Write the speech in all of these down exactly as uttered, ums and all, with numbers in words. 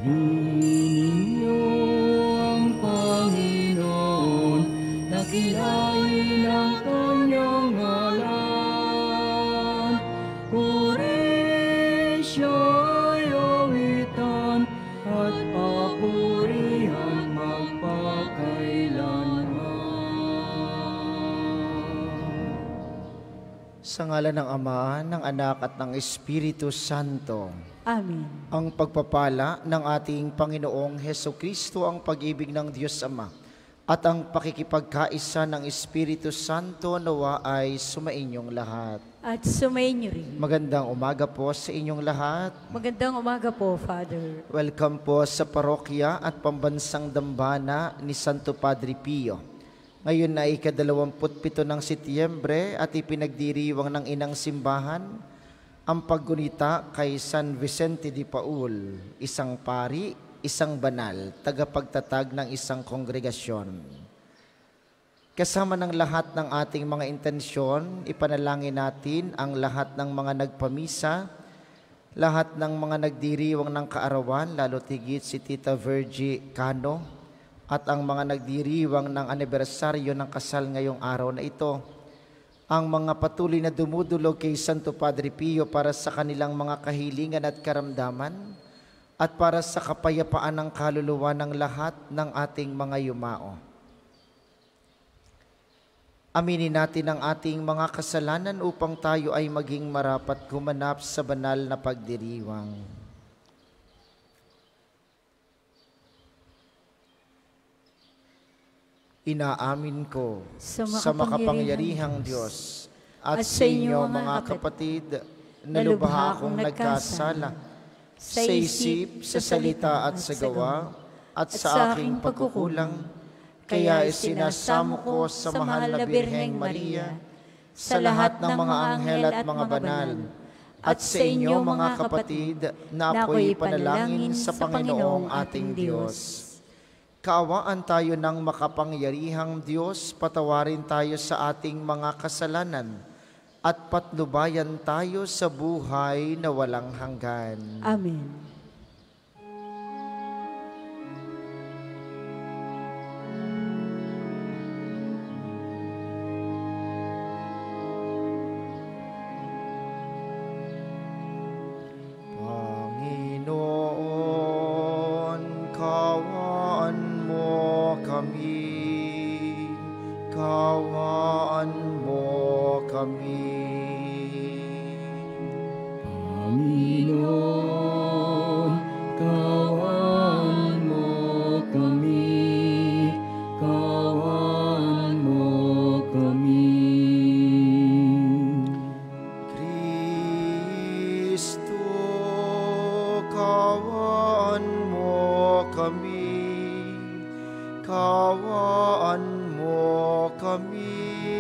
ninyo ang Panginoon, dakilain ang kanyang ngalan. Puri siya'y awitan at papurihan magpakailanman. Sa ngalan ng Ama, ng Anak at ng Espiritu Santo. Amen. Ang pagpapala ng ating Panginoong Hesukristo, ang pag-ibig ng Diyos Ama, at ang pakikipagkaisa ng Espiritu Santo nawa ay sumainyong lahat. At sumainyo rin. Magandang umaga po sa inyong lahat. Magandang umaga po, Father. Welcome po sa parokya at pambansang dambana ni Santo Padre Pio. Ngayon na ikadalawamput pito ng Setyembre at ipinagdiriwang ng Inang Simbahan ang paggunita kay San Vicente de Paul, isang pari, isang banal, tagapagtatag ng isang kongregasyon. Kasama ng lahat ng ating mga intensyon, ipanalangin natin ang lahat ng mga nagpamisa, lahat ng mga nagdiriwang ng kaarawan, lalo tigit si Tita Virgie Cano, at ang mga nagdiriwang ng anibersaryo ng kasal ngayong araw na ito, ang mga patuloy na dumudulog kay Santo Padre Pio para sa kanilang mga kahilingan at karamdaman, at para sa kapayapaan ng kaluluwa ng lahat ng ating mga yumao. Aminin natin ang ating mga kasalanan upang tayo ay maging marapat gumanap sa banal na pagdiriwang. Inaamin ko Sa sa makapangyarihang Diyos at sa inyo mga kapatid na lubha akong nagkasala sa isip, sa salita at sa gawa at sa aking pagkukulang, kaya isinasamo ko sa mahal na Birheng Maria, sa lahat ng mga anghel at mga banal, at sa inyo mga kapatid na ako'y panalangin sa Panginoong ating Diyos. Kaawaan tayo ng makapangyarihang Diyos, patawarin tayo sa ating mga kasalanan, at patnubayan tayo sa buhay na walang hanggan. Amen. Panginoon, kaawaan mo kami, kaawaan mo kami. Panginoon, kaawaan mo kami, kaawaan mo kami. Kristo, kaawaan mo kami, kaawaan mo kami.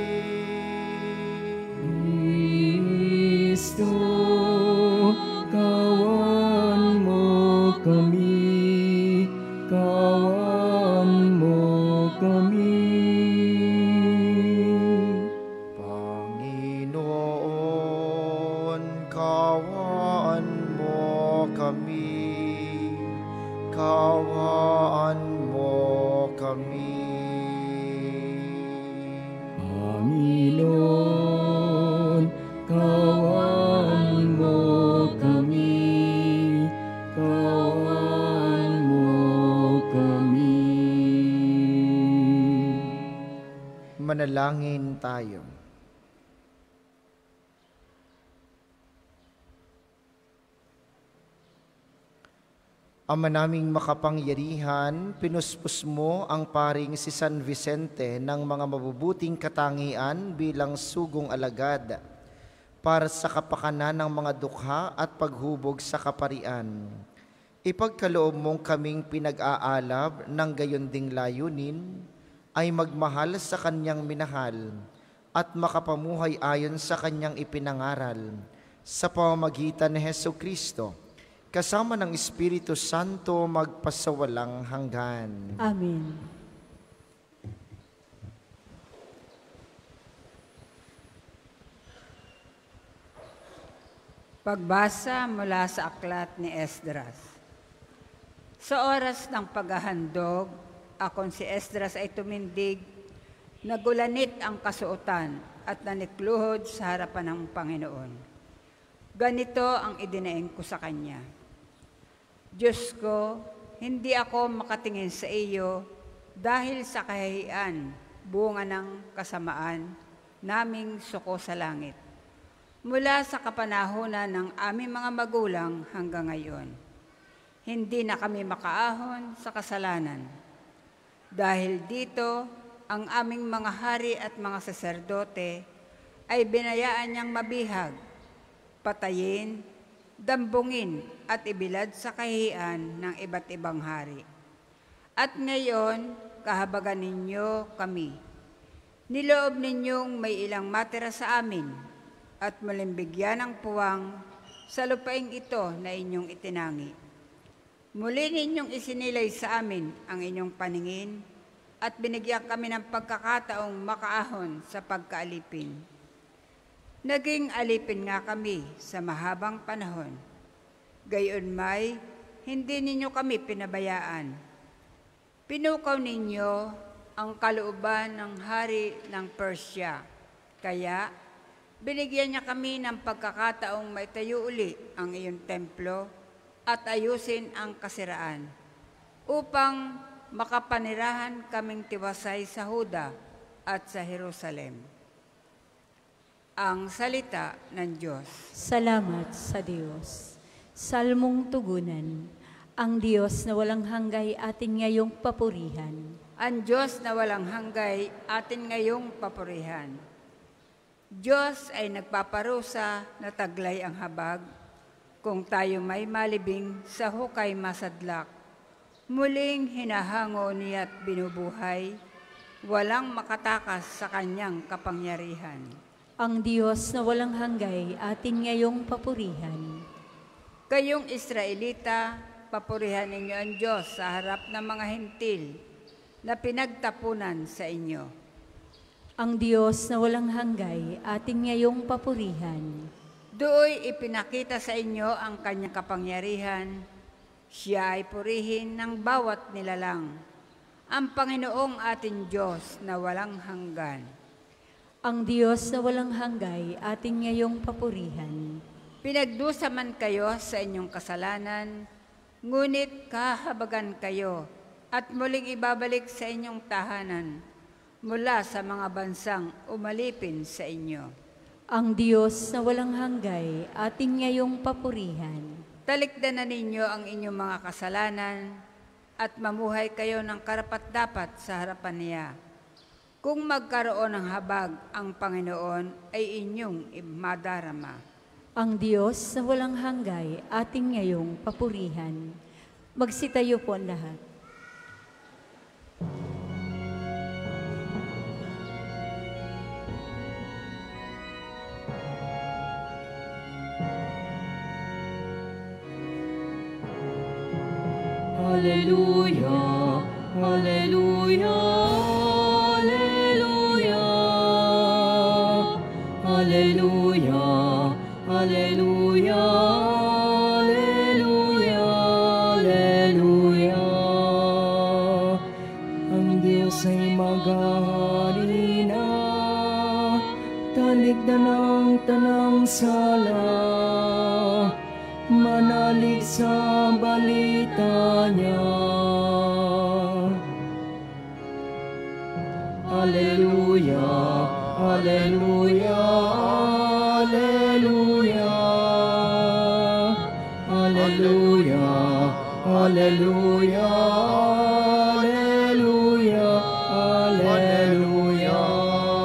Kristo, kaawaan mo kami, kaawaan mo kami. Panginoon, kaawaan mo kami, kaawaan mo kami. Panginoon, kaawaan mo kami, kaawaan mo kami. Manalangin tayo. Ama naming makapangyarihan, pinuspos mo ang paring si San Vicente ng mga mabubuting katangian bilang sugong alagad para sa kapakanan ng mga dukha at paghubog sa kaparian. Ipagkaloob mong kaming pinag-aalab ng gayon ding layunin ay magmahal sa kanyang minahal at makapamuhay ayon sa kanyang ipinangaral sa pamamagitan ni Hesukristo, kasama ng Espiritu Santo magpasawalang hanggan. Amen. Pagbasa mula sa aklat ni Esdras. Sa oras ng paghahandog, akong si Esdras ay tumindig, nagulanit ang kasuotan at nanikluhod sa harapan ng Panginoon. Ganito ang idinaing ko sa kanya. Diyos ko, hindi ako makatingin sa iyo dahil sa kahihiyan, bunga ng kasamaan, naming suko sa langit. Mula sa kapanahunan ng aming mga magulang hanggang ngayon, hindi na kami makaahon sa kasalanan. Dahil dito, ang aming mga hari at mga saserdote ay binayaan niyang mabihag, patayin, dambungin at ibilad sa kahihiyan ng iba't ibang hari. At ngayon, kahabagan ninyo kami. Niloob ninyong may ilang matira sa amin at muling bigyan ng puwang sa lupaing ito na inyong itinangi. Muli ninyong isinilay sa amin ang inyong paningin at binigyan kami ng pagkakataong makaahon sa pagkaalipin. Naging alipin nga kami sa mahabang panahon. Gayunmay, hindi ninyo kami pinabayaan. Pinukaw ninyo ang kalooban ng hari ng Persia. Kaya, binigyan niya kami ng pagkakataong maitayo uli ang iyong templo at ayusin ang kasiraan, upang makapanirahan kaming tiwasay sa Huda at sa Jerusalem. Ang salita ng Diyos. Salamat sa Diyos. Salmong tugunan. Ang Diyos na walang hanggay atin ngayong papurihan. Ang Diyos na walang hanggay atin ngayong papurihan. Diyos ay nagpaparusa na taglay ang habag, kung tayo may malibing sa hukay masadlak. Muling hinahango niya't binubuhay, walang makatakas sa kanyang kapangyarihan. Ang Diyos na walang hanggay atin ngayong papurihan. Kayong Israelita, papurihan ninyo ang Diyos sa harap ng mga hentil na pinagtapunan sa inyo. Ang Diyos na walang hanggay atin ngayong papurihan. Dooy ipinakita sa inyo ang kanyang kapangyarihan. Siya ay purihin ng bawat nilalang. Ang Panginoong ating Diyos na walang hanggan. Ang Diyos na walang hanggay atin ngayong papurihan. Pinagdusa man kayo sa inyong kasalanan, ngunit kahabagan kayo at muling ibabalik sa inyong tahanan mula sa mga bansang umalipin sa inyo. Ang Diyos na walang hanggay atin ngayong papurihan. Talikdan na ninyo ang inyong mga kasalanan at mamuhay kayo ng karapat-dapat sa harapan niya. Kung magkaroon ng habag ang Panginoon ay inyong madarama. Ang Diyos na walang hanggay atin ngayong papurihan. Magsitayo po ang lahat. Hallelujah, hallelujah, hallelujah, hallelujah, hallelujah, hallelujah, hallelujah. Ang Diyos ay maghahari na, talikdan ang tanang sala, manalig sa balita niya. Hallelujah, hallelujah, hallelujah, hallelujah, hallelujah, hallelujah, hallelujah.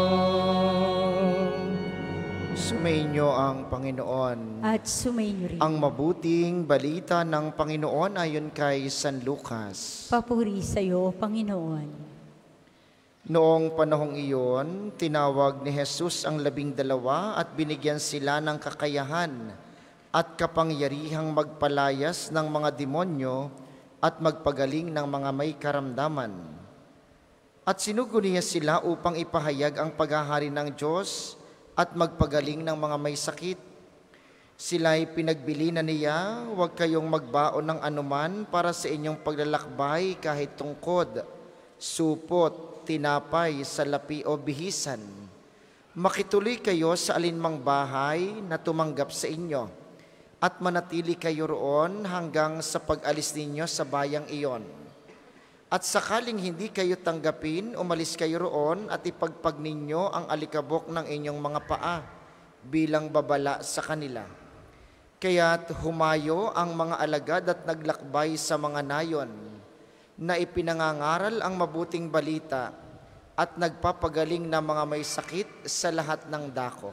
Sumainyo ang Panginoon. At sumainyo rin. Ang mabuting balita ng Panginoon ayon kay San Lucas. Papuri sa iyo, Panginoon. Noong panahong iyon, tinawag ni Jesus ang labing dalawa at binigyan sila ng kakayahan at kapangyarihang magpalayas ng mga demonyo at magpagaling ng mga may karamdaman. At sinugo niya sila upang ipahayag ang paghahari ng Diyos at magpagaling ng mga may sakit. Sila'y pinagbili na niya, huwag kayong magbaon ng anuman para sa inyong paglalakbay kahit tungkod, supot, tinapay, salapi o bihisan. Makituloy kayo sa alinmang bahay na tumanggap sa inyo at manatili kayo roon hanggang sa pag-alis ninyo sa bayang iyon. At sakaling hindi kayo tanggapin, umalis kayo roon at ipagpag ninyo ang alikabok ng inyong mga paa bilang babala sa kanila. Kaya't humayo ang mga alagad at naglakbay sa mga nayon na ipinangangaral ang mabuting balita at nagpapagaling na mga may sakit sa lahat ng dako.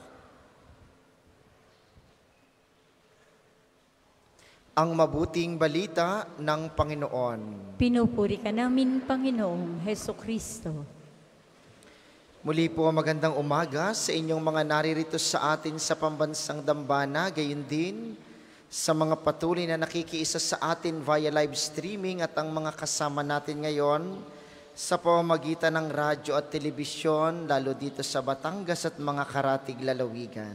Ang mabuting balita ng Panginoon. Pinupuri ka namin, Panginoong Hesukristo. Muli po magandang umaga sa inyong mga naririto sa atin sa pambansang dambana, gayon din sa mga patuloy na nakikiisa sa atin via live streaming at ang mga kasama natin ngayon sa pamamagitan ng radyo at telebisyon, lalo dito sa Batangas at mga karatig lalawigan.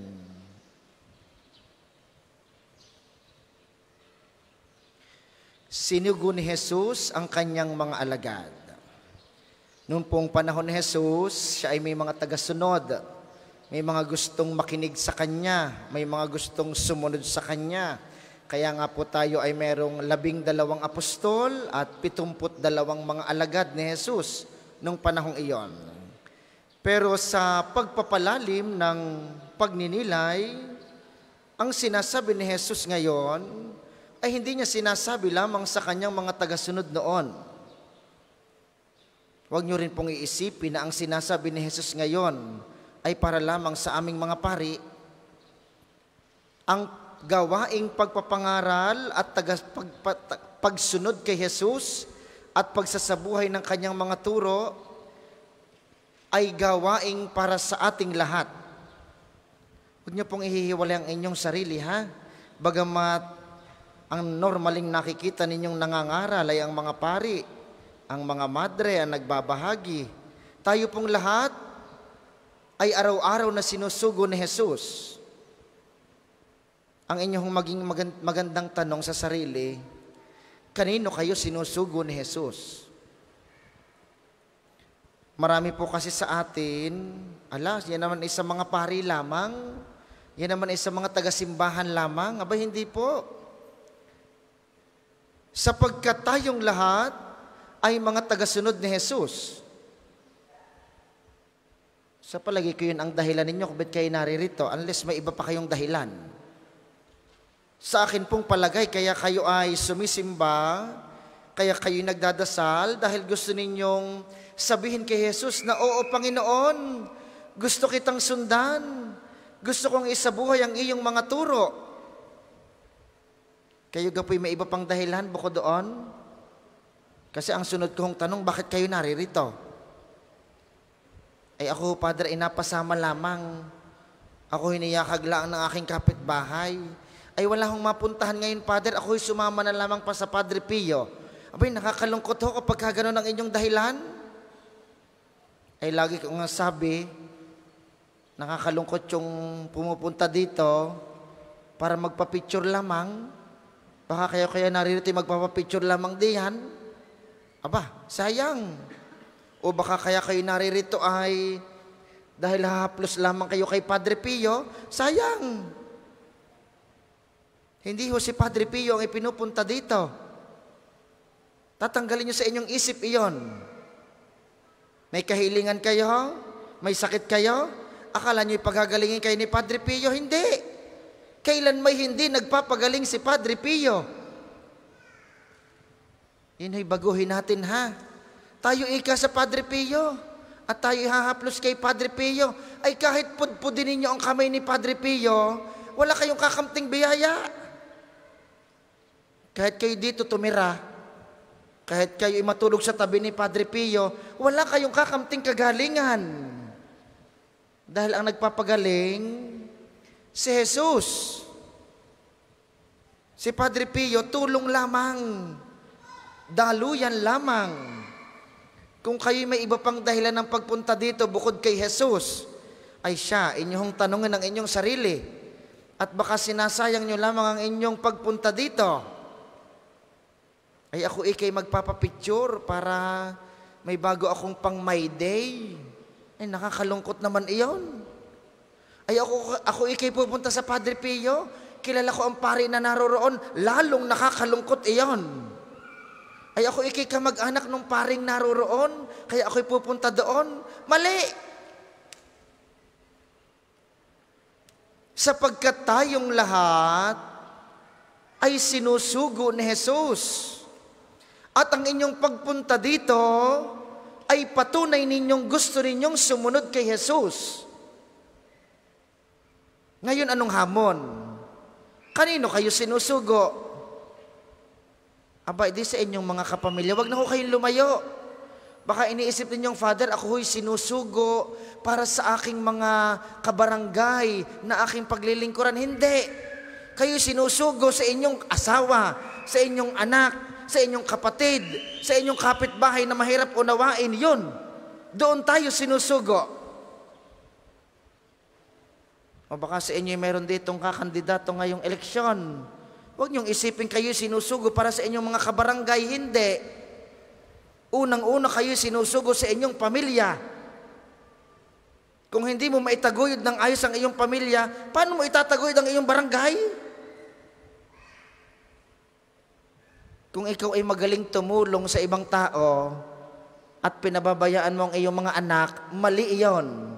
Sinugo ni Jesus ang kanyang mga alagad. Noong pong panahon ni Jesus, siya ay may mga tagasunod. May mga gustong makinig sa Kanya. May mga gustong sumunod sa Kanya. Kaya nga po tayo ay merong labing dalawang apostol at pitumput dalawang mga alagad ni Jesus noong panahong iyon. Pero sa pagpapalalim ng pagninilay, ang sinasabi ni Jesus ngayon ay hindi niya sinasabi lamang sa Kanyang mga tagasunod noon. Huwag niyo rin pong iisipin na ang sinasabi ni Jesus ngayon ay para lamang sa aming mga pari. Ang gawaing pagpapangaral at tagas, pag, pag, pagsunod kay Jesus at pagsasabuhay ng kanyang mga turo ay gawaing para sa ating lahat. Huwag niyo pong ihihiwalay ang inyong sarili, ha? Bagamat ang normaling nakikita ninyong nangangaral ay ang mga pari, ang mga madre ang nagbabahagi. Tayo pong lahat ay araw-araw na sinusugo ni Jesus. Ang inyong maging magandang tanong sa sarili, kanino kayo sinusugo ni Jesus? Marami po kasi sa atin, ala, yan naman ay sa mga pari lamang, yan naman ay sa mga taga-simbahan lamang. Aba, hindi po. Sapagkat tayong lahat ay mga tagasunod ni Jesus. Sa palagi ko yun ang dahilan ninyo kung ba't kayo naririto, unless may iba pa kayong dahilan. Sa akin pong palagay, kaya kayo ay sumisimba, kaya kayo nagdadasal, dahil gusto ninyong sabihin kay Jesus na, oo, Panginoon, gusto kitang sundan, gusto kong isabuhay ang iyong mga turo. Kayo gapoy may iba pang dahilan bukod doon? Kasi ang sunod kong tanong, bakit kayo naririto? Ay ako, Padre, ay napasama lamang. Ako hiniyakag lang ng aking kapitbahay. Ay wala akong mapuntahan ngayon, Padre. Ako'y sumama na lamang pa sa Padre Pio. Abay, nakakalungkot ho kapag gano'n ang inyong dahilan. Ay lagi ko nga sabi, nakakalungkot yung pumupunta dito para magpa-picture lamang. Baka kayo kaya naririto magpapapicture lamang diyan. Aba, sayang. O baka kaya kayo naririto ay dahil hahaplos lamang kayo kay Padre Pio, sayang. Hindi ho si Padre Pio ang ipinupunta dito. Tatanggalin nyo sa inyong isip iyon. May kahilingan kayo? May sakit kayo? Akala nyo ipagagalingin kayo ni Padre Pio? Hindi. Kailan may hindi nagpapagaling si Padre Pio? Yun ay baguhin natin, ha? Tayo ika sa Padre Pio at tayo ihahaplos kay Padre Pio. Ay kahit pudpudin ninyo ang kamay ni Padre Pio, wala kayong kakamting biyaya. Kahit kayo dito tumira, kahit kayo matulog sa tabi ni Padre Pio, wala kayong kakamting kagalingan. Dahil ang nagpapagaling, si Jesus. Si Padre Pio, tulong lamang. Daluyan lamang. Kung kayo may iba pang dahilan ng pagpunta dito bukod kay Jesus, ay siya, inyong tanongin ang inyong sarili. At baka sinasayang nyo lamang ang inyong pagpunta dito. Ay ako ikay magpapapicture para may bago akong pang my day. Ay nakakalungkot naman iyon. Ay ako, ako ikay pupunta sa Padre Pio, kilala ko ang pari na naroroon, lalong nakakalungkot iyon. Ay ako ikay kamag-anak ng paring naroroon, kaya ako'y pupunta doon. Mali! Sapagkat tayong lahat ay sinusugo ni Jesus. At ang inyong pagpunta dito ay patunay ninyong gusto ninyong sumunod kay Jesus. Ngayon anong hamon? Kanino kayo sinusugo? Aba, di sa inyong mga kapamilya, wag na ho kayong lumayo. Baka iniisip ninyong, Father, ako ho'y sinusugo para sa aking mga kabarangay na aking paglilingkuran. Hindi. Kayo sinusugo sa inyong asawa, sa inyong anak, sa inyong kapatid, sa inyong kapitbahay na mahirap unawain. Yun. Doon tayo sinusugo. O baka sa inyo meron ditong kakandidato ngayong eleksyon. Huwag niyong isipin kayo sinusugo para sa inyong mga kabarangay. Hindi. Unang-una kayo sinusugo sa inyong pamilya. Kung hindi mo maitaguyod ng ayos ang iyong pamilya, paano mo itataguyod ang iyong barangay? Kung ikaw ay magaling tumulong sa ibang tao at pinababayaan mo ang iyong mga anak, mali iyon.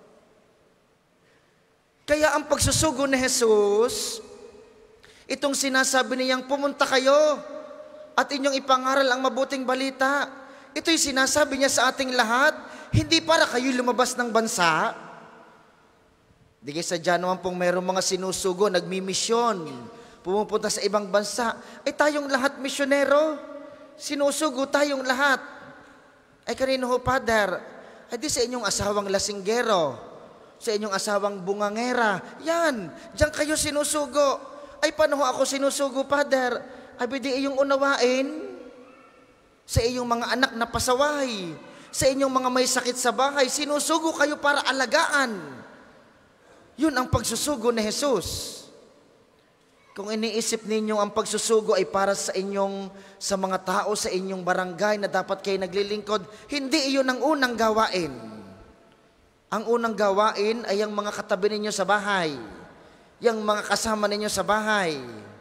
Kaya ang pagsusugo ni Jesus, itong sinasabi niyang pumunta kayo at inyong ipangaral ang mabuting balita, ito'y sinasabi niya sa ating lahat, hindi para kayo lumabas ng bansa. Di kayo sadya naman pong mayroong mga sinusugo, nagmimisyon, pumupunta sa ibang bansa. Ay tayong lahat misyonero, sinusugo tayong lahat. Ay kanino ho, Father? Ay di sa inyong asawang lasinggero, sa inyong asawang bungangera. Yan, diyan kayo sinusugo. Ay paano ho ako sinusugo, Father? Ay di iyong unawain sa iyong mga anak na pasaway, sa inyong mga may sakit sa bahay, sinusugo kayo para alagaan. Yun ang pagsusugo ni Jesus. Kung iniisip ninyo ang pagsusugo ay para sa inyong, sa mga tao sa inyong barangay na dapat kayo naglilingkod, hindi iyon ang unang gawain. Ang unang gawain ay ang mga katabi ninyo sa bahay, yung mga kasama ninyo sa bahay,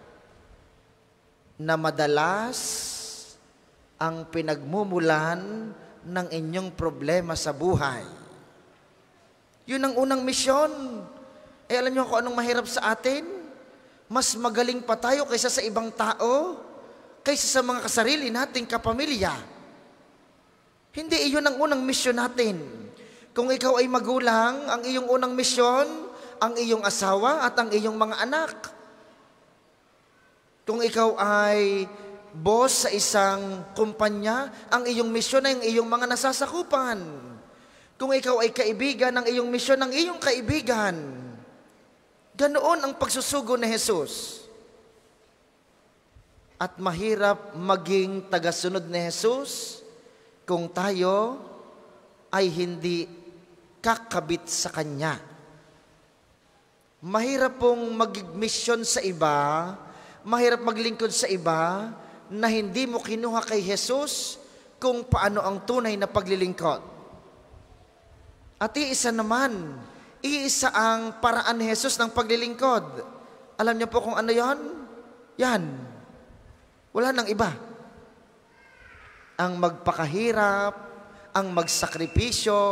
na madalas ang pinagmumulan ng inyong problema sa buhay. Yun ang unang misyon. Eh alam niyo kung anong mahirap sa atin? Mas magaling pa tayo kaysa sa ibang tao, kaysa sa mga kasarili nating kapamilya. Hindi iyon ang unang misyon natin. Kung ikaw ay magulang, ang iyong unang misyon, ang iyong asawa at ang iyong mga anak. Kung ikaw ay boss sa isang kumpanya, ang iyong misyon ay ang iyong mga nasasakupan. Kung ikaw ay kaibigan, ang iyong misyon ang iyong kaibigan. Ganoon ang pagsusugo ni Jesus. At mahirap maging tagasunod ni Jesus kung tayo ay hindi kakabit sa Kanya. Mahirap pong mag-mission sa iba, mahirap maglingkod sa iba, na hindi mo kinuha kay Jesus kung paano ang tunay na paglilingkod. At iisa naman, iisa ang paraan ni Jesus ng paglilingkod. Alam niyo po kung ano yon? Yan. Wala nang iba. Ang magpakahirap, ang magsakripisyo,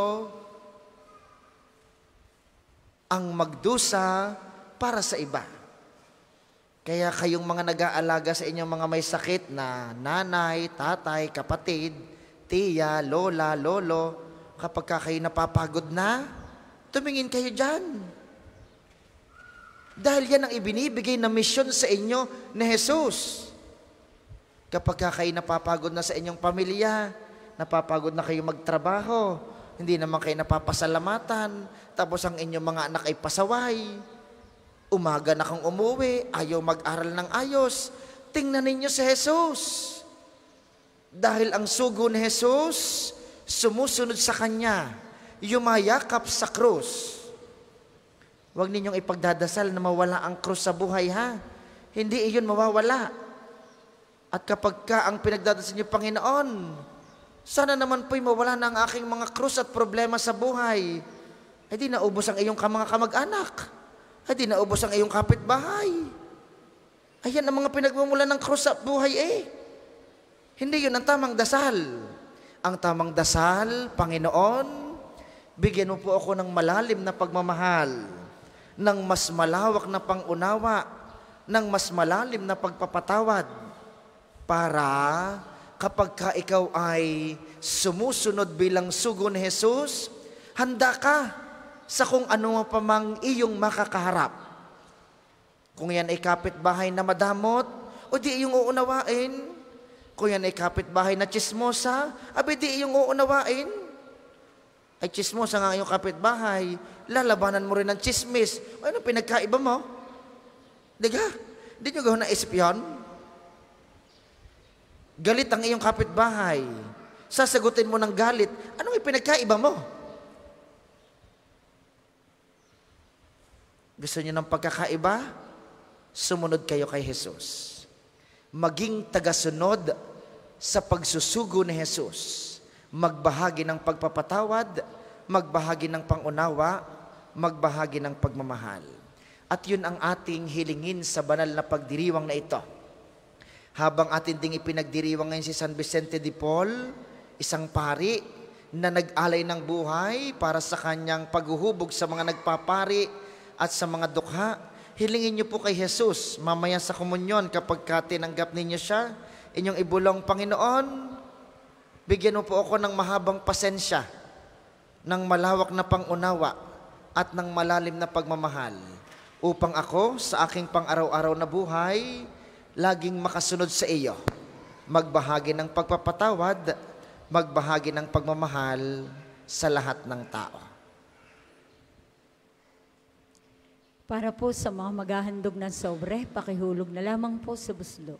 ang magdusa para sa iba. Kaya kayong mga nag-aalaga sa inyong mga may sakit na nanay, tatay, kapatid, tiya, lola, lolo, kapag ka kayo napapagod na, tumingin kayo dyan. Dahil yan ang ibinibigay na misyon sa inyo ni Jesus. Kapag ka kayo napapagod na sa inyong pamilya, napapagod na kayo magtrabaho, hindi naman kayo napapasalamatan, tapos ang inyong mga anak ay pasaway, umaga na kang umuwi, ayaw mag-aral ng ayos, tingnan ninyo si Jesus. Dahil ang sugo ni Jesus, sumusunod sa Kanya, yumayakap sa krus. Huwag ninyong ipagdadasal na mawala ang krus sa buhay, ha? Hindi iyon mawawala. At kapag ka ang pinagdadasal niyo, Panginoon, sana naman po'y mawala na ang aking mga krus at problema sa buhay. Ay di naubos ang iyong mga kamag-anak. Ay di naubos ang iyong kapitbahay. Ayan ang mga pinagmumulan ng krus sa buhay eh. Hindi yun ang tamang dasal. Ang tamang dasal, Panginoon, bigyan mo po ako ng malalim na pagmamahal, ng mas malawak na pangunawa, ng mas malalim na pagpapatawad, para kapag ka ikaw ay sumusunod bilang sugo ni Jesus, handa ka sa kung ano pa mang iyong makakaharap. Kung yan ay kapitbahay na madamot, o di iyong uunawain. Kung yan ay kapitbahay na chismosa, abi di iyong uunawain. Ay chismosa nga iyong kapitbahay, lalabanan mo rin ng chismis. Ano pinagkaiba mo? Diga? Di nyo gawin na isip yun? Galit ang iyong kapitbahay. Sasagutin mo ng galit. Anong ipinagkaiba mo? Gusto niyo ng pagkakaiba? Sumunod kayo kay Jesus. Maging tagasunod sa pagsusugo ni Jesus. Magbahagi ng pagpapatawad, magbahagi ng pangunawa, magbahagi ng pagmamahal. At yun ang ating hilingin sa banal na pagdiriwang na ito. Habang atin ding ipinagdiriwang ngayon si San Vicente de Paul, isang pari na nag-alay ng buhay para sa kanyang paghuhubog sa mga nagpapari at sa mga dukha, hilingin niyo po kay Jesus mamaya sa komunyon kapag tinanggap ninyo siya, inyong ibulong, Panginoon, bigyan mo po ako ng mahabang pasensya, ng malawak na pangunawa at ng malalim na pagmamahal upang ako sa aking pang-araw-araw na buhay laging makasunod sa iyo, magbahagi ng pagpapatawad, magbahagi ng pagmamahal sa lahat ng tao. Para po sa mga maghahandog ng sobre, pakihulog na lamang po sa buslo.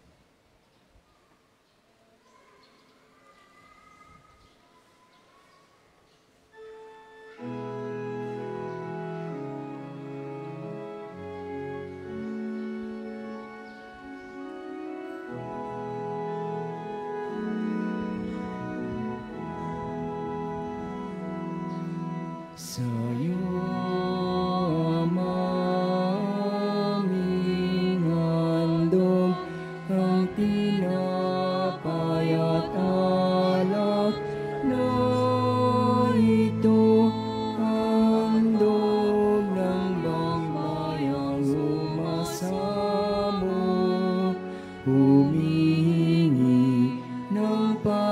Sa'yo aming handog ang tinapay at alak na ito, handog ng bagmayang umasamo, humihingi ng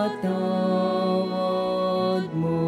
patawad mo.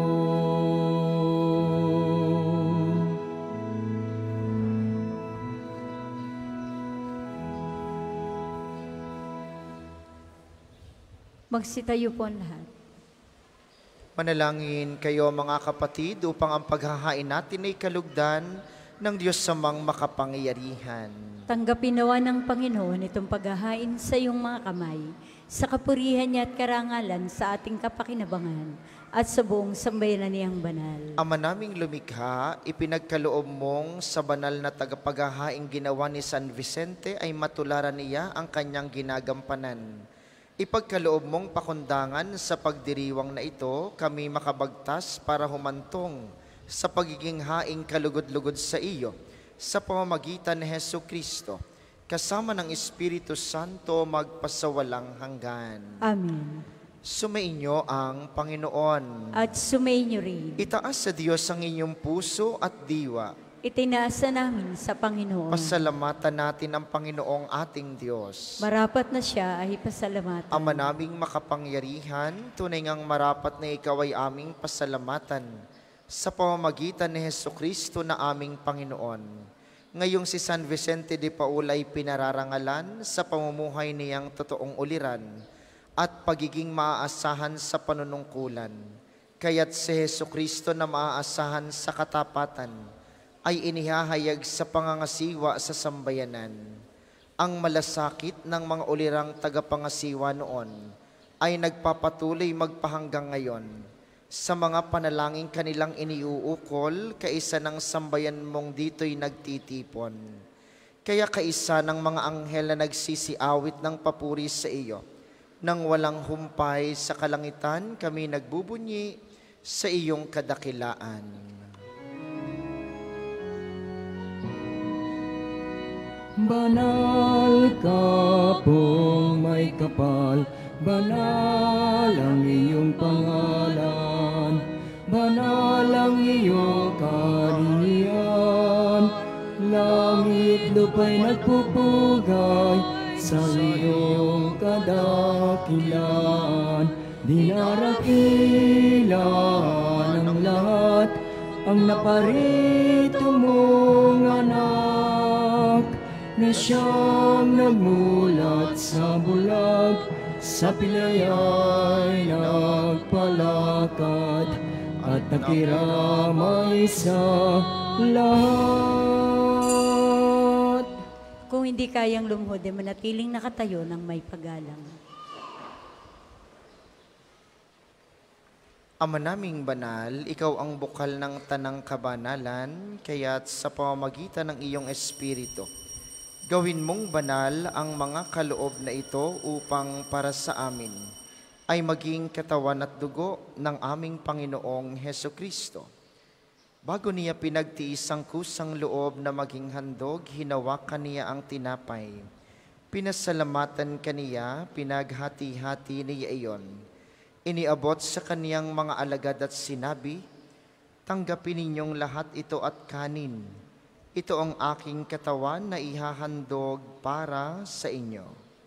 Magsitayo po ang lahat. Manalangin kayo mga kapatid upang ang paghahain natin ay kalugdan ng Diyos samang makapangyarihan. Tanggapin nawa ng Panginoon itong paghahain sa iyong mga kamay, sa kapurihan niya at karangalan sa ating kapakinabangan at sa buong sambayanan niyang banal. Ama naming lumikha, ipinagkaloob mong sa banal na tagapaghahaing ginawa ni San Vicente ay matularan niya ang kanyang ginagampanan. Ipagkaloob mong pakundangan sa pagdiriwang na ito, kami makabagtas para humantong sa pagiging haing kalugod-lugod sa iyo, sa pamamagitan ni Hesu Kristo, kasama ng Espiritu Santo magpasawalang hanggan. Amen. Sumainyo ang Panginoon. At sumainyo rin. Itaas sa Diyos ang inyong puso at diwa. Itinaasa namin sa Panginoon. Pasalamatan natin ang Panginoong ating Diyos. Marapat na siya ay pasalamatan. Ama naming makapangyarihan, tunay ngang marapat na ikaw ay aming pasalamatan sa pamamagitan ni Hesu Kristo na aming Panginoon. Ngayong si San Vicente de Paul ay pinararangalan sa pamumuhay niyang totoong uliran at pagiging maaasahan sa panunungkulan. Kaya't si Hesu Kristo na maaasahan sa katapatan ay inihahayag sa pangangasiwa sa sambayanan. Ang malasakit ng mga ulirang tagapangasiwa noon ay nagpapatuloy magpahanggang ngayon. sa mga panalangin kanilang iniuukol, kaisa ng sambayan mong dito'y nagtitipon. Kaya kaisa ng mga anghel na nagsisiawit ng papuri sa iyo, nang walang humpay sa kalangitan, kami nagbubunyi sa iyong kadakilaan. Banal ka pong may kapal, banal ang iyong pangalan, banal ang iyong kariniyan. Langit lupa'y nagpupugay sa iyong kadakilaan. Dinarakilan ng lahat ang naparito mong anak, na siyang nagmulat sa bulag, sa pilay ay nagpalakad, at nakiramay sa lahat. Kung hindi kayang lumuhod, ay manatiling nakatayo ng may paggalang. Ama naming banal, ikaw ang bukal ng tanang kabanalan, kaya't sa pamamagitan ng iyong Espiritu, gawin mong banal ang mga kaloob na ito upang para sa amin ay maging katawan at dugo ng aming Panginoong Hesukristo. Bago niya pinagtiis ang kusang loob na maging handog, hinawakan niya ang tinapay. Pinasalamatan kaniya, pinaghati-hati niya iyon. Iniabot sa kaniyang mga alagad at sinabi, "Tanggapin ninyong lahat ito at kanin. Ito ang aking katawan na ihahandog para sa inyo."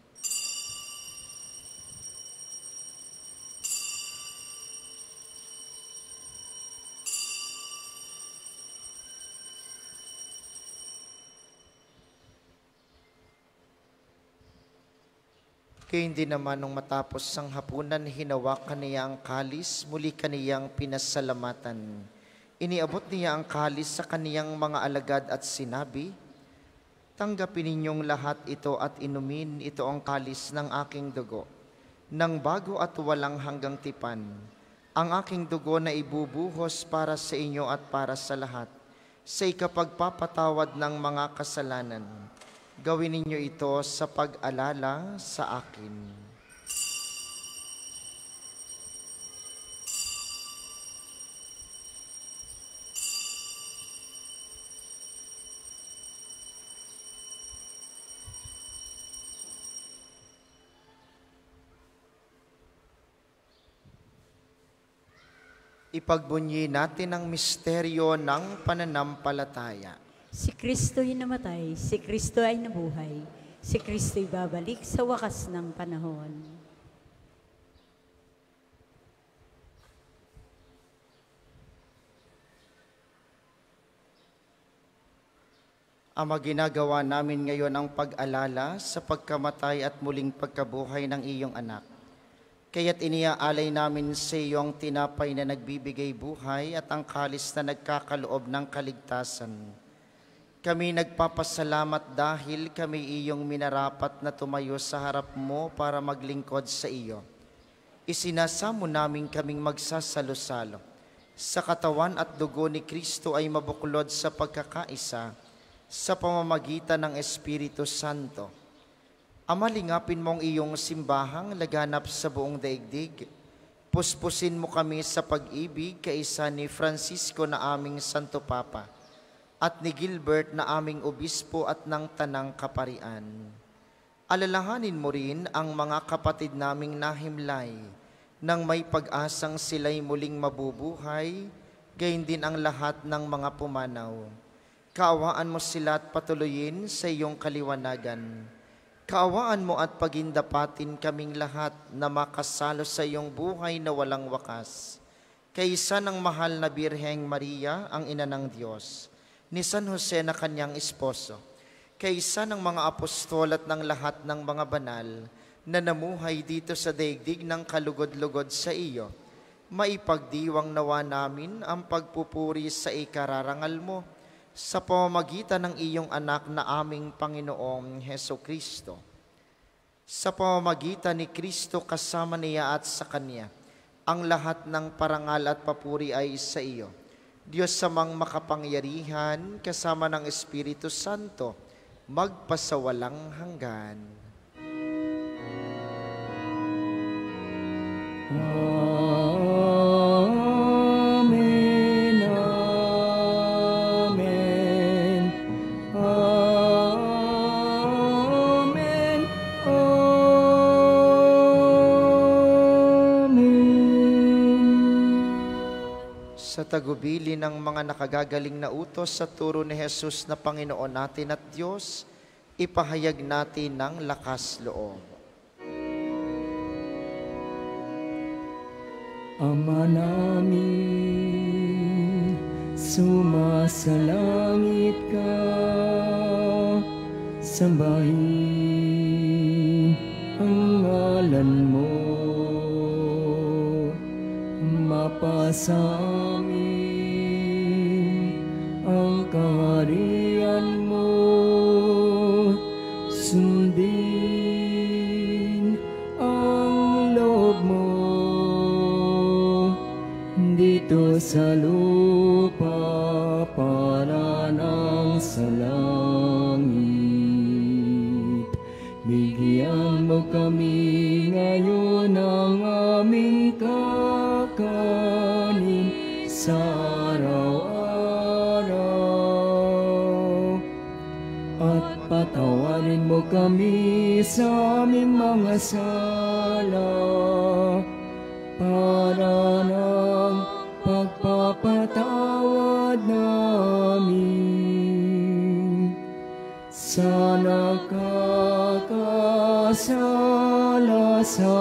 Kaya hindi naman nung matapos ang hapunan, hinawakan niya ang kalis, muli kaniyang pinasalamatan. Iniabot niya ang kalis sa kaniyang mga alagad at sinabi, "Tanggapin ninyong lahat ito at inumin, ito ang kalis ng aking dugo, ng bago at walang hanggang tipan, ang aking dugo na ibubuhos para sa inyo at para sa lahat, sa ikapagpapatawad ng mga kasalanan. Gawin ninyo ito sa pag-alala sa akin." Ipagbunyi natin ang misteryo ng pananampalataya. Si Kristo'y namatay, si Kristo ay nabuhay, si Kristo'y babalik sa wakas ng panahon. Ama, ginagawa namin ngayon ang pag-alala sa pagkamatay at muling pagkabuhay ng iyong anak. Kaya't iniaalay namin sa iyo ang tinapay na nagbibigay buhay at ang kalis na nagkakaloob ng kaligtasan. Kami nagpapasalamat dahil kami iyong minarapat na tumayo sa harap mo para maglingkod sa iyo. Isinasamo namin kaming magsasalo-salo sa katawan at dugo ni Kristo ay mabuklod sa pagkakaisa sa pamamagitan ng Espiritu Santo. Ama, lingapin mong iyong simbahang laganap sa buong daigdig. Puspusin mo kami sa pag-ibig kaisa ni Francisco na aming Santo Papa at ni Gilbert na aming obispo at ng Tanang Kaparian. Alalahanin mo rin ang mga kapatid naming nahimlay nang may pag-asang sila'y muling mabubuhay, gayon din ang lahat ng mga pumanaw. Kaawaan mo sila at patuloyin sa iyong kaliwanagan. Kaawaan mo at pagindapatin kaming lahat na makasalo sa iyong buhay na walang wakas. Kaisa ng mahal na Birheng Maria, ang ina ng Diyos, ni San Jose na kanyang esposo, kaisa ng mga apostol at ng lahat ng mga banal na namuhay dito sa daigdig ng kalugod-lugod sa iyo, maipagdiwang nawa namin ang pagpupuri sa ikararangal mo sa pamamagitan ng iyong anak na aming Panginoong Hesukristo. Sa pamamagitan ni Kristo kasama niya at sa Kanya, Ang lahat ng parangal at papuri ay sa iyo, Diyos samang makapangyarihan, kasama ng Espiritu Santo, magpasawalang hanggan. Amen, amen, amen, amen. Sa tagubili ng mga nakagagaling na utos sa turo ni Jesus na Panginoon natin at Diyos, ipahayag natin ng lakas loob. Ama namin, sumasalangit ka, sambahin ang ngalan mo, mapasa amin ang kaharian mo, sundin ang loob mo dito sa lupa para nang sa langit. Bigyan mo kami ngayon ng aming kakanin sa araw-araw. At patawarin mo kami sa aming mga sala para ng pagpapatawad namin sa nakakasala sa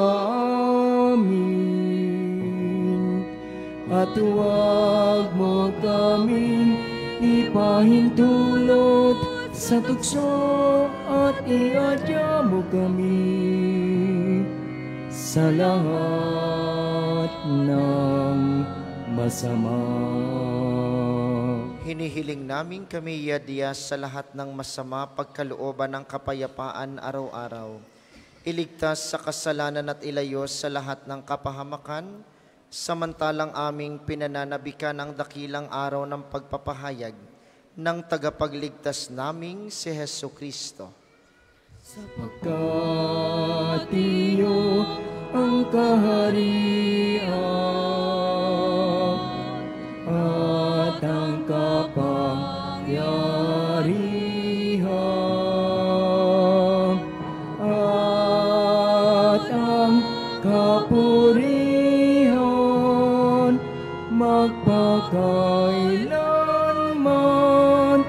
amin. At huwag mo kaming ipahintulot sa tukso at iadya mo kami sa lahat ng masama. Hinihiling namin kami yadya sa lahat ng masama, pagkalooban ng kapayapaan araw-araw. Iligtas sa kasalanan at ilayo sa lahat ng kapahamakan, samantalang aming pinananabikan ang dakilang araw ng pagpapahayag ng tagapagligtas naming si Hesukristo. Sapagkat iyo ang kaharian at ang kapangyarihan at ang kapurihan magpakailanman.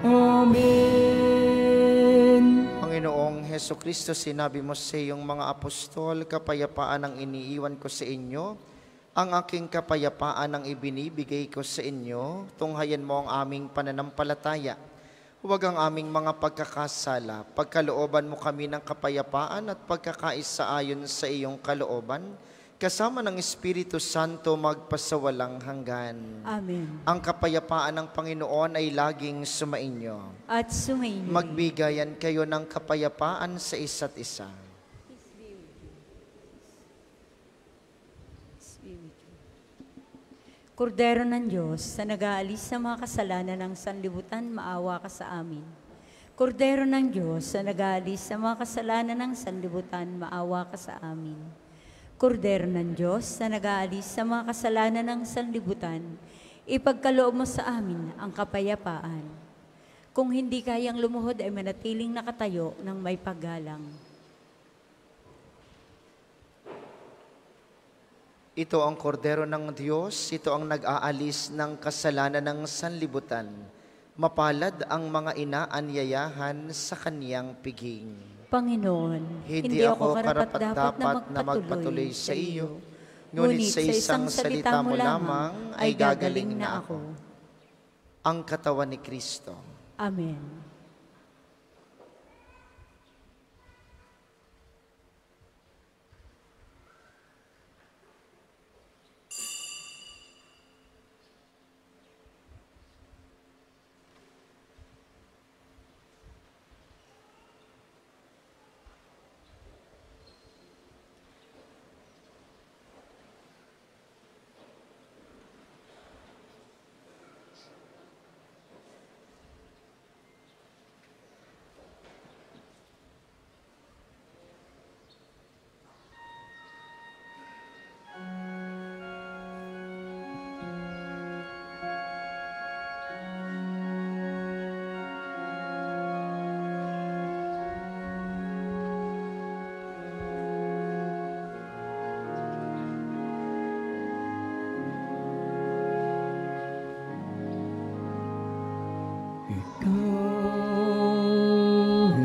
Amen. Panginoong Hesukristo, sinabi mo sa iyong mga apostol, kapayapaan ang iniiwan ko sa inyo, ang aking kapayapaan ang ibinibigay ko sa inyo, tunghayan mo ang aming pananampalataya. Huwag ang aming mga pagkakasala, pagkalooban mo kami ng kapayapaan at pagkakaisa ayon sa iyong kalooban, kasama ng Espiritu Santo magpasawalang hanggan. Amen. Ang kapayapaan ng Panginoon ay laging sumainyo. At sumainyo. Magbigayan kayo ng kapayapaan sa isa't isa. Kordero ng Diyos, sa nag-aalis sa mga kasalanan ng sanlibutan, maawa ka sa amin. Kordero ng Diyos, sa nag-aalis sa mga kasalanan ng sanlibutan, maawa ka sa amin. Kordero ng Diyos, sa nag-aalis sa mga kasalanan ng sanlibutan, ipagkaloob mo sa amin ang kapayapaan. Kung hindi kayang lumuhod ay manatiling nakatayo ng may paggalang. Ito ang kordero ng Diyos, ito ang nag-aalis ng kasalanan ng sanlibutan. Mapalad ang mga inaanyayahan sa kaniyang piging. Panginoon, Hindi ako karapat-dapat na magpatuloy sa iyo, ngunit sa isang salita mo lamang ay gagaling na ako. Ang katawan ni Kristo. Amen.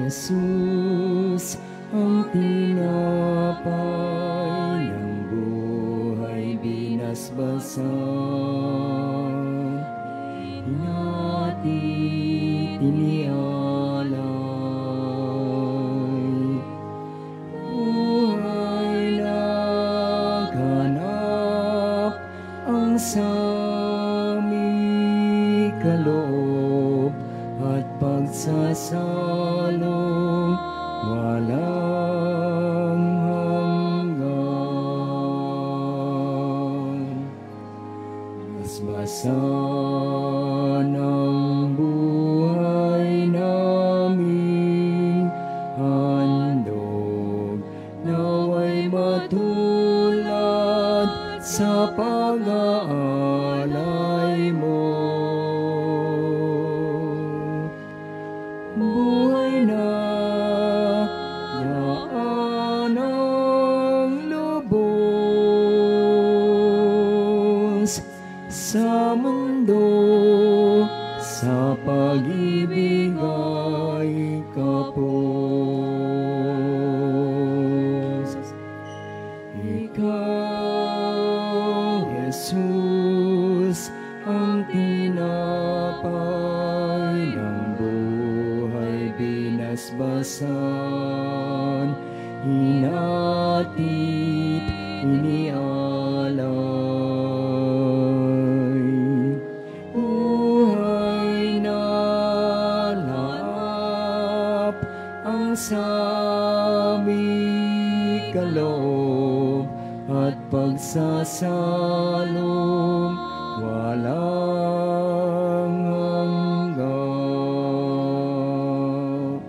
Jesus, ang tinapay ng buhay binasbasan, hinati tinialay, buhay naghanap ang sami kaloob at pagsasalong walang hanggan. Basbasan ang buhay naming handog, naway matulad sa pag-aalay mo. Buhay na yaan ang lubos sa mundo, sa pag-ibig ay kapos. Ikaw, Jesus, ang tinapay ng buhay binasbasan, hinatit inialay, buhay na laap ang sami kaloob at pagsasalong walang hanggan.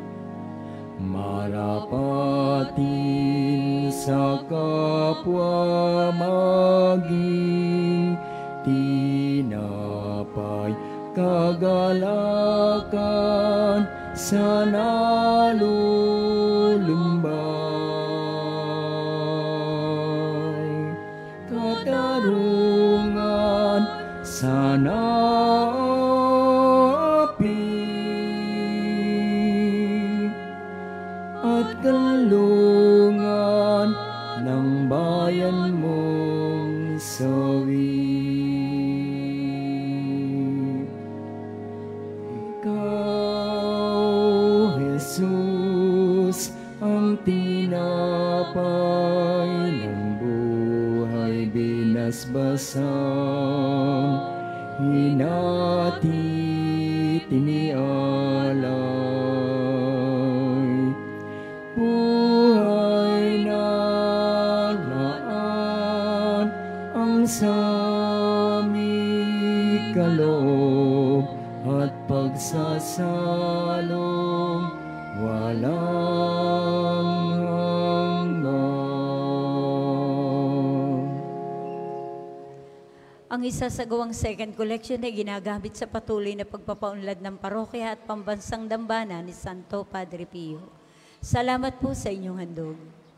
Marapatin sa kapwa maging tinapay, kagalakan sa nalulumbay, katarungan sa naapi, at kalungan ng bayan mong sawi. Ikaw, Jesus, ang tinapay ng buhay binasbasan, hinati tinialay, buhay na laan ang sami kaloob at pagsasalong walang hanggan. Ang isa sa gawang second collection ay ginagamit sa patuloy na pagpapaunlad ng parokya at pambansang dambana ni Santo Padre Pio. Salamat po sa inyong handog.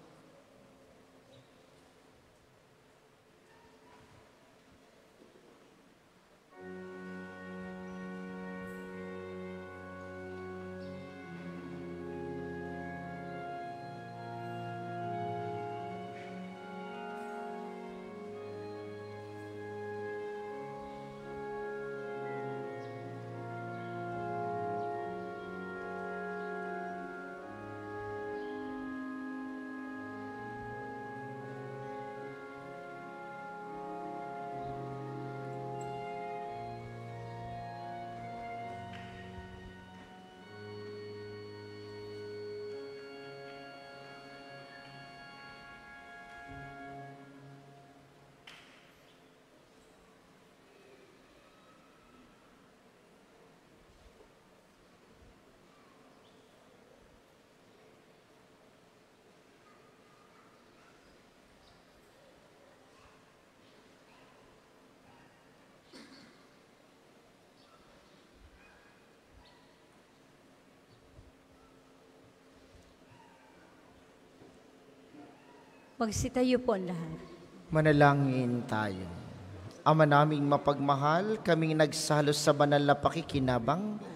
Magsitayo po ang lahat. Manalangin tayo. Ama naming mapagmahal, kaming nagsalos sa banal na pakikinabang,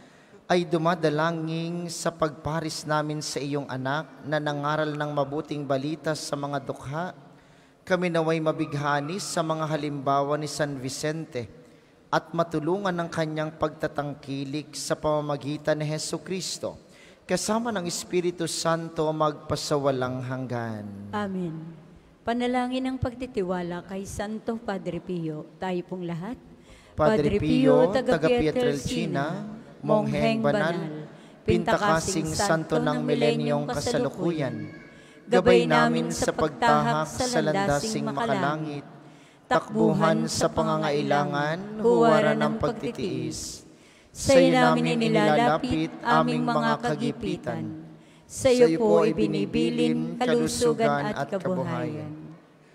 ay dumadalangin sa pagparis namin sa iyong anak na nangaral ng mabuting balita sa mga dukha, kami naway mabighani sa mga halimbawa ni San Vicente at matulungan ng kanyang pagtatangkilik sa pamamagitan ni Hesu Kristo, kasama ng Espiritu Santo magpasawalang hanggan. Amen. Panalangin ng pagtitiwala kay Santo Padre Pio, tayo pong lahat. Padre Pio, taga Pietrelcina, Mongheng Banal, Pintakasing Santo ng Milenyong Kasalukuyan, gabay namin sa pagtahak sa landasing makalangit, takbuhan sa pangangailangan, huwaran ng pagtitiis. Sa'yo namin inilalapit aming mga kagipitan. Sa'yo po ibinibilin kalusugan at kabuhayan.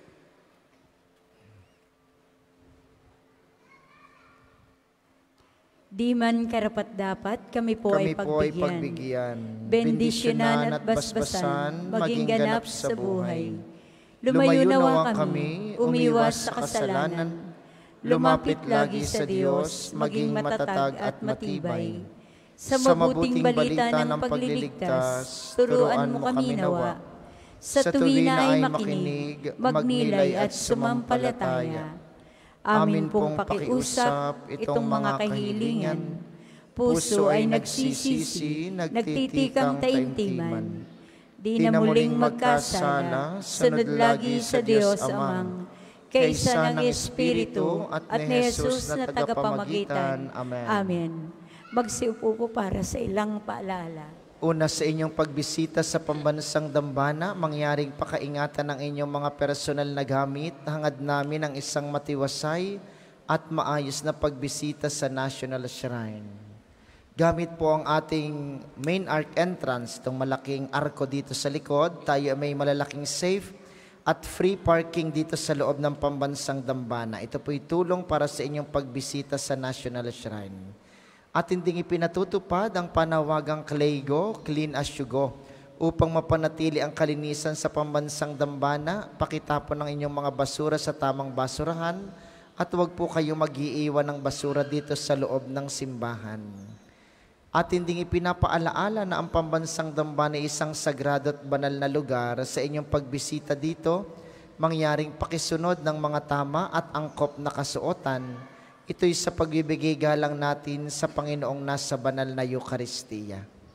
Di man karapat-dapat, kami po Kami ay po ay pagbigyan. pagbigyan, Bendisyonan at basbasan, maging ganap sa buhay. Lumayo nawa kami, umiwas sa kasalanan, lumapit lagi sa Diyos, maging matatag at matibay. Sa mabuting balita ng pagliligtas, turuan mo kami nawa. Sa tuwi na ay makinig, magnilay at sumampalataya. Amin pong pakiusap itong mga kahilingan. Puso ay nagsisisi, nagtitikang taimtiman. Di na muling magkasala, sunod lagi sa Diyos Amang, kaysa ng Espiritu at ni Jesus na tagapamagitan. Amen. Amen. Magsiupo po para sa ilang paalala. Una, sa inyong pagbisita sa pambansang dambana, mangyaring pakaingatan ng inyong mga personal na gamit, hangad namin ang isang matiwasay at maayos na pagbisita sa National Shrine. Gamit po ang ating main arc entrance, itong malaking arko dito sa likod, tayo may malalaking safe at free parking dito sa loob ng pambansang dambana. Ito po'y tulong para sa inyong pagbisita sa National Shrine. At hindi ipinatutupad ang panawagang Clego, Clean as you go, upang mapanatili ang kalinisan sa pambansang dambana. Pakitapon ng inyong mga basura sa tamang basurahan at huwag po kayong mag-iiwan ng basura dito sa loob ng simbahan. At hindi ipinapaalaala na ang pambansang dambana ay isang sagrado at banal na lugar. Sa inyong pagbisita dito, mangyaring pakisunod ng mga tama at angkop na kasuotan. Ito'y sa pagbibigay galang natin sa Panginoong nasa banal na Eucharistia.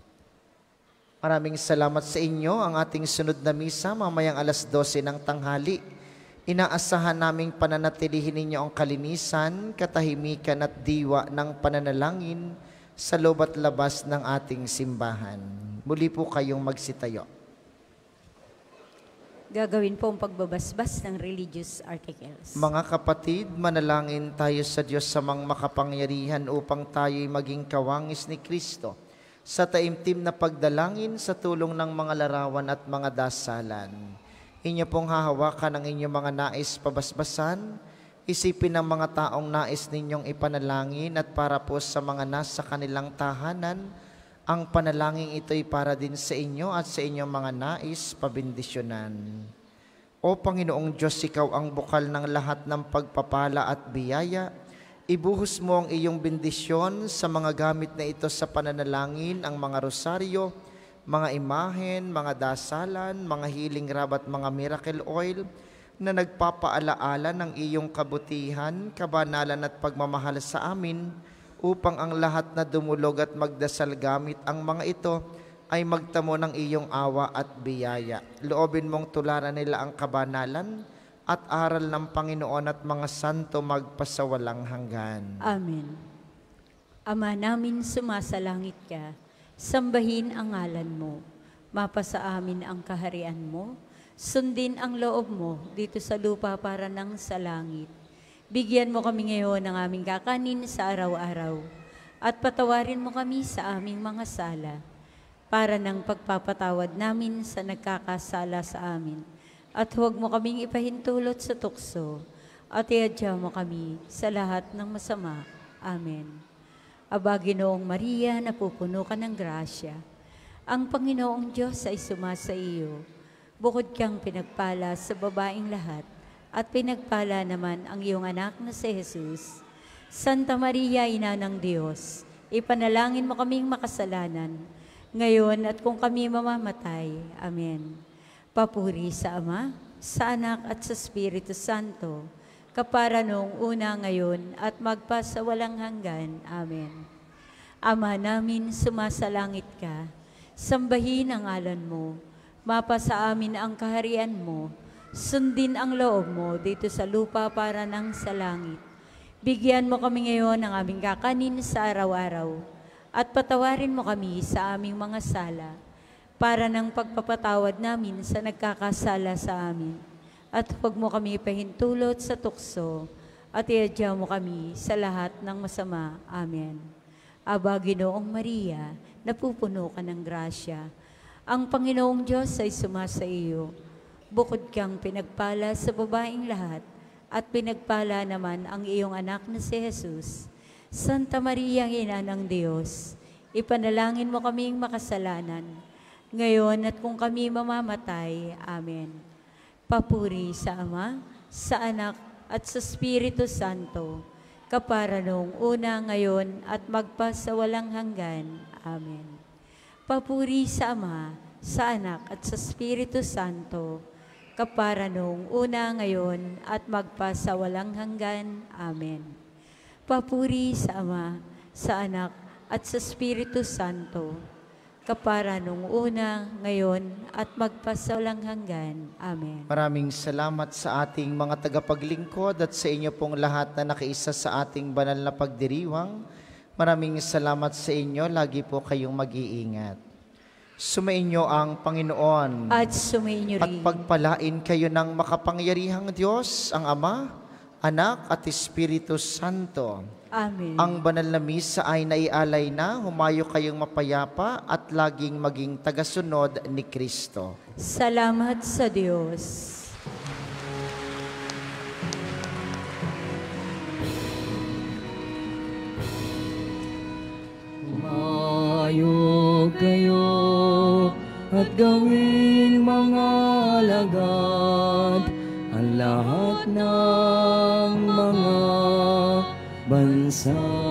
Maraming salamat sa inyo. Ang ating sunod na misa mamayang alas dose ng tanghali. Inaasahan naming pananatilihin ninyo ang kalinisan, katahimikan at diwa ng pananalangin sa loob at labas ng ating simbahan. Muli po kayong magsitayo. Gagawin po ang pagbabasbas ng religious articles. Mga kapatid, manalangin tayo sa Diyos sa mga makapangyarihan upang tayo'y maging kawangis ni Kristo sa taimtim na pagdalangin sa tulong ng mga larawan at mga dasalan. Inyo pong hahawakan ang inyong mga nais pabasbasan, isipin ng mga taong nais ninyong ipanalangin at para po sa mga nasa kanilang tahanan, ang panalangin ito'y para din sa inyo at sa inyong mga nais pabindisyonan. O Panginoong Diyos, Ikaw ang bukal ng lahat ng pagpapala at biyaya. Ibuhos mo ang iyong bendisyon sa mga gamit na ito sa pananalangin, ang mga rosaryo, mga imahen, mga dasalan, mga healing rab at mga miracle oil na nagpapaalaala ng iyong kabutihan, kabanalan at pagmamahal sa amin, upang ang lahat na dumulog at magdasal gamit ang mga ito ay magtamo ng iyong awa at biyaya. Loobin mong tularan nila ang kabanalan at aral ng Panginoon at mga santo magpasawalang hanggan. Amen. Ama namin, sumasalangit ka, sambahin ang ngalan mo, mapasa amin ang kaharian mo, sundin ang loob mo dito sa lupa para nang sa langit. Bigyan mo kami ngayon ng aming kakanin sa araw-araw at patawarin mo kami sa aming mga sala para ng pagpapatawad namin sa nagkakasala sa amin. At huwag mo kaming ipahintulot sa tukso at iadya mo kami sa lahat ng masama. Amen. Aba, Ginoong Maria, napupuno ka ng grasya. Ang Panginoong Diyos ay sumasa iyo. Bukod kang pinagpala sa babaing lahat, at pinagpala naman ang iyong anak na si Jesus. Santa Maria, Ina ng Diyos, ipanalangin mo kaming makasalanan, ngayon at kung kami mamamatay. Amen. Papuri sa Ama, sa Anak at sa Espiritu Santo, kapara noong una ngayon at magpa sa walang hanggan. Amen. Ama namin, sumasalangit ka, sambahin ang ngalan mo, mapa sa amin ang kaharian mo, sundin ang loob mo dito sa lupa para nang sa langit. Bigyan mo kami ngayon ng aming kakanin sa araw-araw at patawarin mo kami sa aming mga sala para ng pagpapatawad namin sa nagkakasala sa amin. At huwag mo kami pahintulot sa tukso at iadya mo kami sa lahat ng masama. Amen. Aba, Ginoong Maria, napupuno ka ng grasya. Ang Panginoong Diyos ay sumasa iyo. Bukod kang pinagpala sa babaeng lahat, at pinagpala naman ang iyong anak na si Jesus. Santa Maria, Ina ng Diyos, ipanalangin mo kaming makasalanan, ngayon at kung kami mamamatay. Amen. Papuri sa Ama, sa Anak at sa Espiritu Santo, kapara noong una, ngayon at magpa sa walang hanggan. Amen. Papuri sa Ama, sa Anak at sa Espiritu Santo, kapara noong una, ngayon, at magpa sa walang hanggan. Amen. Papuri sa Ama, sa Anak, at sa Espiritu Santo, kapara noong una, ngayon, at magpa sa walang hanggan. Amen. Maraming salamat sa ating mga tagapaglingkod at sa inyo pong lahat na nakiisa sa ating banal na pagdiriwang. Maraming salamat sa inyo. Lagi po kayong mag-iingat. Sumainyo ang Panginoon at sumainyo at rin. pagpalain kayo ng makapangyarihang Diyos, ang Ama, Anak at Espiritu Santo. Amen. Ang banal na misa ay naialay na, humayo kayong mapayapa at laging maging tagasunod ni Kristo. Salamat sa Diyos. Humayo kayo at gawing mga alagad ang lahat ng mga bansa.